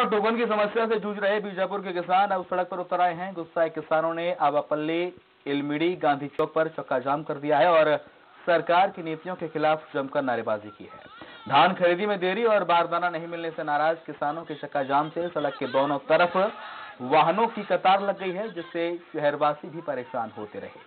Token की समस्या से जूझ रहे बीजापुर के किसान अब सड़क पर उतर आए हैं। गुस्साए किसानों ने आवापल्ली, इलमिड़ी, गांधी चौक पर चक्का जाम कर दिया है और सरकार की नीतियों के खिलाफ जमकर नारेबाजी की है। धान खरीदी में देरी और बारदाना नहीं मिलने से नाराज किसानों के चक्का जाम से सड़क के दोनों तरफ वाहनों की कतार लग गई है, जिससे शहरवासी भी परेशान होते रहे।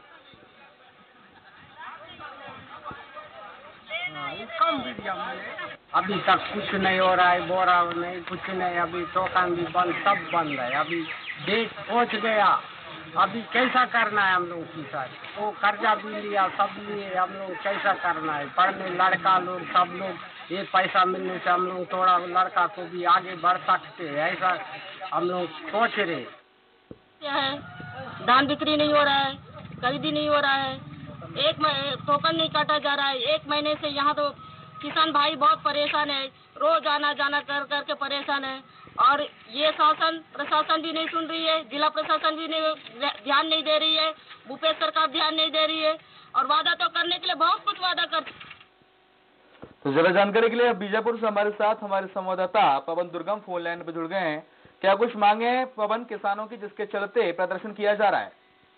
अभी तक कुछ नहीं हो रहा है, बोरा नहीं, कुछ नहीं। अभी दुकान भी बंद, सब बंद है। अभी डेट पहुंच गया, अभी कैसा करना है हम लोग की साथ? वो कर्जा भी लिया, सब लिए, हम लोग कैसा करना है? पढ़ने लड़का लोग, सब लोग, ये पैसा मिलने से हम लोग थोड़ा लड़का को भी आगे बढ़ सकते हैं, ऐसा हम लोग सोच रहे। क्या है, धान बिक्री नहीं हो रहा है, खरीदी नहीं हो रहा है, टोकन नहीं काटा जा रहा है। 1 महीने से यहाँ तो किसान भाई बहुत परेशान है, रोज आना जाना कर करके परेशान है। और ये शासन प्रशासन भी नहीं सुन रही है, जिला प्रशासन भी ध्यान नहीं दे रही है, भूपेश सरकार ध्यान नहीं दे रही है। और वादा तो करने के लिए बहुत कुछ वादा करती। तो ज्यादा जानकारी के लिए बीजापुर से हमारे साथ हमारे संवाददाता पवन दुर्गम फोन लाइन पर जुड़ गए हैं। क्या कुछ मांगे हैं पवन किसानों की, जिसके चलते प्रदर्शन किया जा रहा है?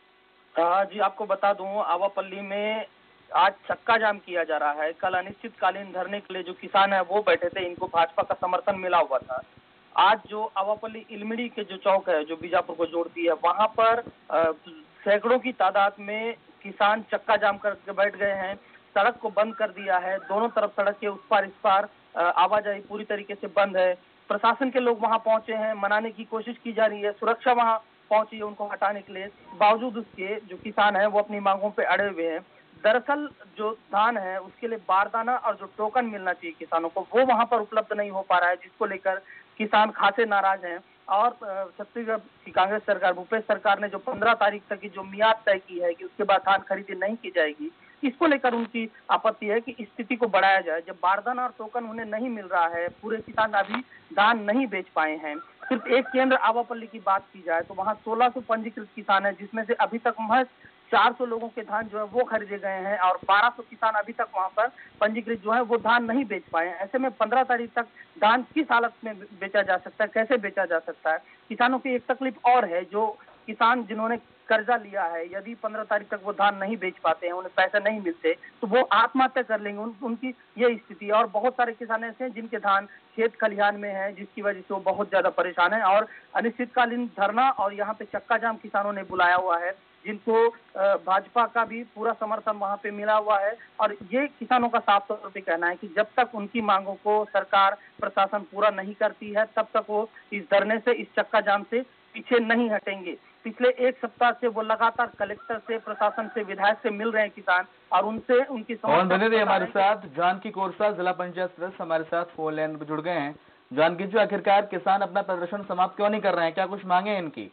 जी, आपको बता दूं, आवापल्ली में आज चक्का जाम किया जा रहा है। कल अनिश्चितकालीन धरने के लिए जो किसान है वो बैठे थे, इनको भाजपा का समर्थन मिला हुआ था। आज जो आवापल्ली इलमिड़ी के जो चौक है जो बीजापुर को जोड़ती है, वहां पर सैकड़ों की तादाद में किसान चक्का जाम करके बैठ गए हैं। सड़क को बंद कर दिया है, दोनों तरफ सड़क के उस पार इस पार आवाजाही पूरी तरीके से बंद है। प्रशासन के लोग वहां पहुंचे हैं, मनाने की कोशिश की जा रही है, सुरक्षा वहां पहुंची है उनको हटाने के लिए। बावजूद उसके जो किसान है वो अपनी मांगों पे अड़े हुए हैं। दरअसल जो धान है उसके लिए बारदाना और जो टोकन मिलना चाहिए किसानों को, वो वहां पर उपलब्ध नहीं हो पा रहा है, जिसको लेकर किसान खासे नाराज हैं। और छत्तीसगढ़ की कांग्रेस सरकार, भूपेश सरकार ने जो 15 तारीख तक की जो मियाद तय की है कि उसके बाद धान खरीदी नहीं की जाएगी, इसको लेकर उनकी आपत्ति है कि इस स्थिति को बढ़ाया जाए। जब बारदाना और टोकन उन्हें नहीं मिल रहा है, पूरे किसान अभी धान नहीं बेच पाए हैं। सिर्फ एक केंद्र आवापल्ली की बात की जाए तो वहां 1600 पंजीकृत किसान है, जिसमें से अभी तक महज 400 लोगों के धान जो है वो खरीदे गए हैं और 1200 किसान अभी तक वहां पर पंजीकृत जो है वो धान नहीं बेच पाए हैं। ऐसे में 15 तारीख तक धान किस हालत में बेचा जा सकता है, कैसे बेचा जा सकता है? किसानों की एक तकलीफ और है, जो किसान जिन्होंने कर्जा लिया है, यदि 15 तारीख तक वो धान नहीं बेच पाते हैं, उन्हें पैसे नहीं मिलते, तो वो आत्महत्या कर लेंगे। उनकी ये स्थिति है। और बहुत सारे किसान ऐसे हैं जिनके धान खेत खलिहान में है, जिसकी वजह से वो बहुत ज्यादा परेशान है। और अनिश्चितकालीन धरना और यहाँ पे चक्का जाम किसानों ने बुलाया हुआ है, जिनको भाजपा का भी पूरा समर्थन वहां पे मिला हुआ है। और ये किसानों का साफ तौर पे कहना है कि जब तक उनकी मांगों को सरकार प्रशासन पूरा नहीं करती है, तब तक वो इस धरने से, इस चक्का जाम से पीछे नहीं हटेंगे। पिछले 1 सप्ताह से वो लगातार कलेक्टर से, प्रशासन से, विधायक से मिल रहे हैं किसान, और उनसे उनकी बने रहे हमारे साथ जानकी कोरसा, जिला पंचायत सदस्य हमारे साथ फोन लाइन पर जुड़ गए हैं। जानकी जी, आखिरकार किसान अपना प्रदर्शन समाप्त क्यों नहीं कर रहे हैं? क्या कुछ मांगे हैं इनकी?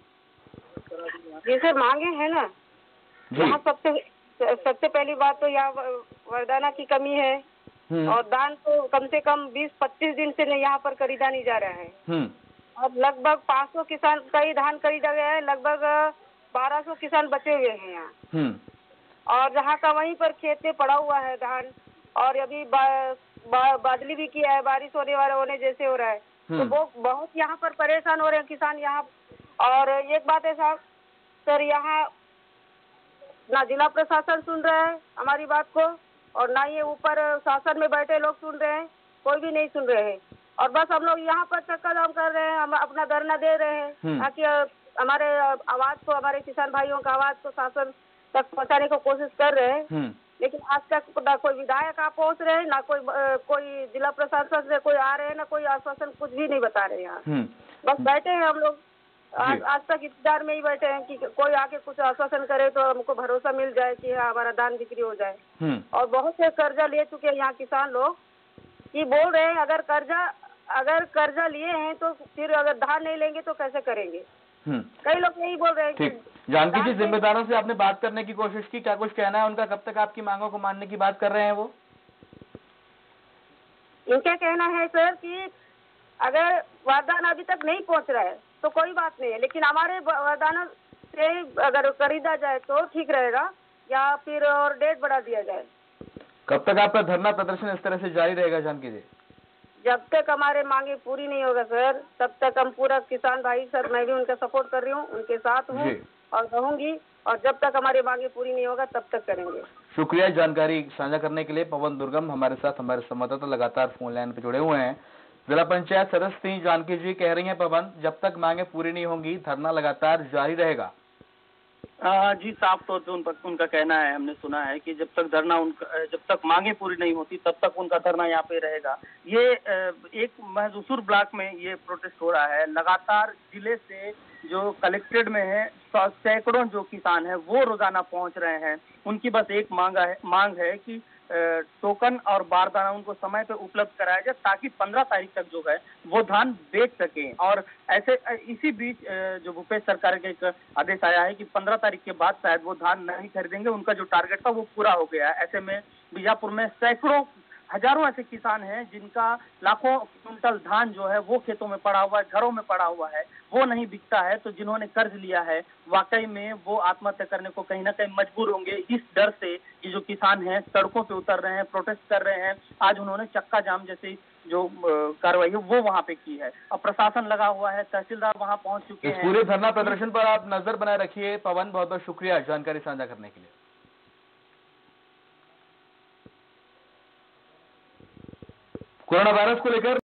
जी सर, मांगे हैं ना। यहाँ सबसे पहली बात तो यहाँ वरदाना की कमी है, और दान तो कम से कम 20-25 दिन से यहाँ पर खरीदा नहीं जा रहा है। अब लगभग 500 किसान का ही धान खरीदा गया है, लगभग 1200 किसान बचे हुए हैं यहाँ। और जहाँ का वहीं पर खेत में पड़ा हुआ है धान, और अभी बादली भी किया है, बारिश होने जैसे हो रहा है, तो वो बहुत यहाँ पर परेशान हो रहे हैं किसान यहाँ। और एक बात है साहब सर, यहाँ ना जिला प्रशासन सुन रहा है हमारी बात को, और ना ये ऊपर शासन में बैठे लोग सुन रहे हैं, कोई भी नहीं सुन रहे हैं। और बस हम लोग यहाँ पर चक्का जाम कर रहे हैं, हम अपना धरना दे रहे हैं ताकि हमारे आवाज को, हमारे किसान भाइयों का आवाज को शासन तक पहुँचाने की कोशिश कर रहे हैं। लेकिन आज तक ना कोई विधायक आ पहुँच रहे हैं, ना कोई जिला प्रशासन से कोई आ रहे हैं, ना कोई आश्वासन, कुछ भी नहीं बता रहे हैं यहाँ। बस बैठे हैं हम लोग, आज तक इंतजार में ही बैठे हैं कि कोई आके कुछ आश्वासन करे तो हमको भरोसा मिल जाए कि हाँ हमारा धान बिक्री हो जाए। और बहुत से कर्जा ले चुके हैं यहाँ किसान लोग, कि बोल रहे हैं अगर कर्जा लिए हैं तो फिर अगर धान नहीं लेंगे तो कैसे करेंगे। कई लोग यही बोल रहे हैं। ठीक, जानकी जी, जिम्मेदारों से आपने बात करने की कोशिश की, क्या कुछ कहना है उनका? कब तक आपकी मांगों को मानने की बात कर रहे हैं वो? इनका कहना है सर कि अगर वरदान अभी तक नहीं पहुंच रहा है तो कोई बात नहीं है, लेकिन हमारे वरदाना से अगर खरीदा जाए तो ठीक रहेगा, या फिर और डेट बढ़ा दिया जाए। कब तक आपका धरना प्रदर्शन इस तरह से जारी रहेगा जानकी जी? जब तक हमारे मांगे पूरी नहीं होगा सर, तब तक हम पूरा किसान भाई सर, मैं भी उनका सपोर्ट कर रही हूँ, उनके साथ हूँ और रहूंगी, और जब तक हमारी मांगे पूरी नहीं होगा तब तक करेंगे। शुक्रिया जानकारी साझा करने के लिए। पवन दुर्गम हमारे साथ, हमारे संवाददाता लगातार फोन लाइन पे जुड़े हुए हैं। जिला पंचायत सदस्य थी जानकी जी, कह रही हैं पवन, जब तक मांगे पूरी नहीं होंगी धरना लगातार जारी रहेगा। जी, साफ तौर पे उनका कहना है, हमने सुना है कि जब तक मांगे पूरी नहीं होती तब तक उनका धरना यहाँ पे रहेगा। ये एक महसूर ब्लॉक में ये प्रोटेस्ट हो रहा है। लगातार जिले से जो कलेक्ट्रेट में है सैकड़ों जो किसान है वो रोजाना पहुंच रहे हैं। उनकी बस एक मांग है कि टोकन और बारदाना उनको समय पे उपलब्ध कराया जाए ताकि 15 तारीख तक जो है वो धान बेच सकें। और ऐसे इसी बीच जो भूपेश सरकार का एक आदेश आया है कि 15 तारीख के बाद शायद वो धान नहीं खरीदेंगे। उनका जो टारगेट था वो पूरा हो गया है। ऐसे में बीजापुर में सैकड़ों हजारों ऐसे किसान हैं जिनका लाखों क्विंटल धान जो है वो खेतों में पड़ा हुआ है, घरों में पड़ा हुआ है, वो नहीं बिकता है। तो जिन्होंने कर्ज लिया है वाकई में वो आत्महत्या करने को कहीं ना कहीं मजबूर होंगे, इस डर से कि जो किसान हैं सड़कों पे उतर रहे हैं, प्रोटेस्ट कर रहे हैं। आज उन्होंने चक्का जाम जैसी जो कार्रवाई है वो वहाँ पे की है। अब प्रशासन लगा हुआ है, तहसीलदार वहाँ पहुंच चुके हैं। इस पूरे धरना प्रदर्शन पर आप नजर बनाए रखिए। पवन, बहुत बहुत शुक्रिया जानकारी साझा करने के लिए। कोरोना वायरस को लेकर